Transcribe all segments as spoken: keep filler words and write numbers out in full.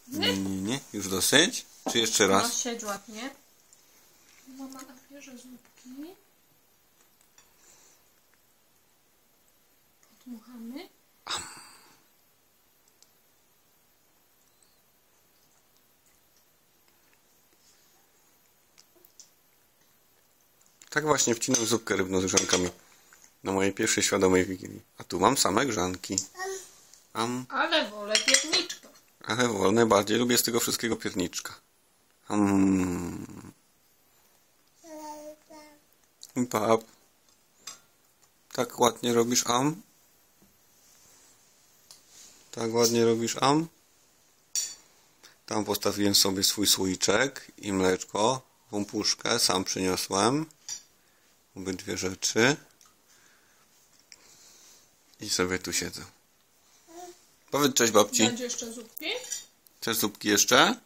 Nie, nie, nie. Już dosyć? Czy jeszcze raz? No, siedź ładnie. Mama nabierze zupki. Podmuchamy. Tak właśnie wcinam zupkę rybną z grzankami na mojej pierwszej świadomej wigilii. A tu mam same grzanki. Am. Ale wolę pierniczka. Ale wolę, najbardziej lubię z tego wszystkiego pierniczka. Am. Pap. Tak ładnie robisz am? Tak ładnie robisz am? Tam postawiłem sobie swój słoiczek i mleczko, wąpuszkę, sam przyniosłem. Obydwie rzeczy. I sobie tu siedzę. Powiedz cześć babci. Będzie jeszcze zupki? Chcesz zupki jeszcze?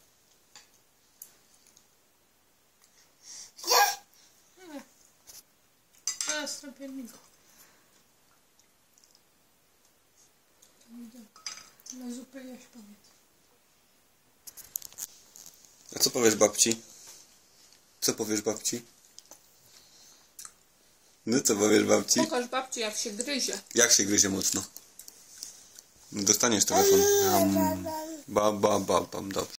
Nie. Teraz zrobię mi go. Na zupę jeść powiedz. A co powiesz babci? Co powiesz babci? No co powiesz babci? Pokaż babci, jak się gryzie. Jak się gryzie mocno? Dostaniesz telefon. Um, ba, ba, ba, bam, dobrze.